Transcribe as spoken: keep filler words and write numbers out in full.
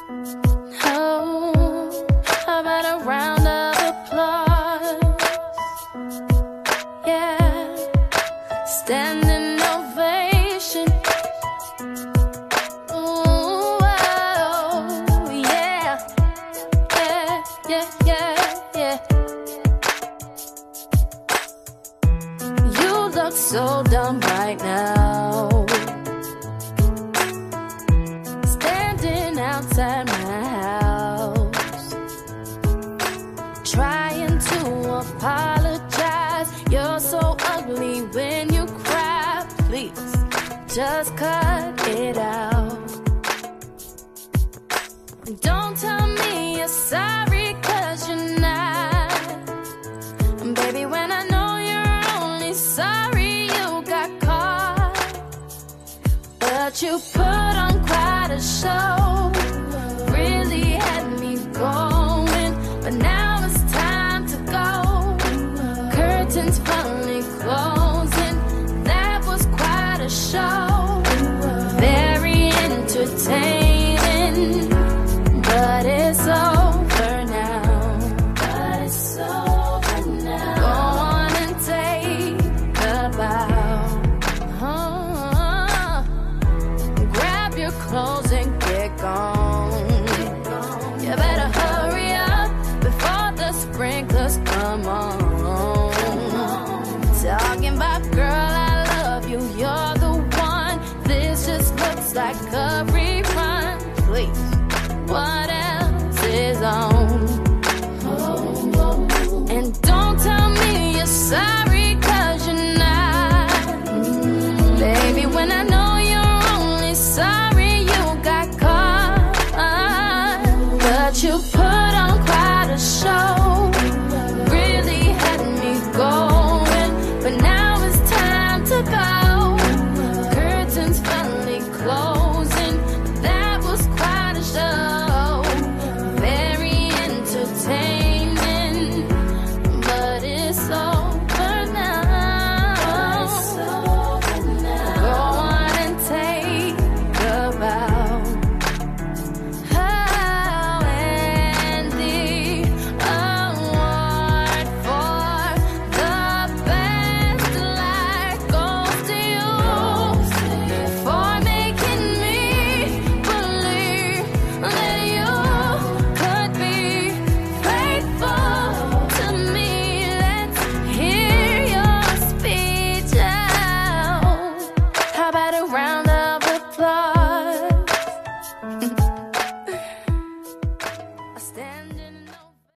Oh, how about a round of applause? Yeah, standing ovation. Ooh, oh, yeah, yeah, yeah, yeah, yeah. You look so dumb right now, standing outside my house, trying to apologize. You're so ugly when you cry. Please, just cut it out. Don't tell me you're sorry, 'cause you're not. And baby, when I know you're only sorry you got caught, but you put on quite a show, really had me going. But now it's time to go, curtains finally closing. That was quite a show, very entertaining, but it's over now. But it's over now. Go on and take a bow. Oh, grab your clothes and get gone. You better hurry up before the sprinklers come on. Talking about, girl, I love you, you're the one. This just looks like a rerun. Please, what else is on? And don't tell me you're sorry, 'cause you're not. Baby, when I know you're only sorry you got caught, but you put on quite a show, really had me going. But now it's time to go, curtains finally closing. That was quite a show, very entertaining, but it's over now. Go on and take a bow. Oh, and the award for the best life goes to you, for making me believe that you could be faithful to me. Let's hear your speech out. How about a round of applause? I stand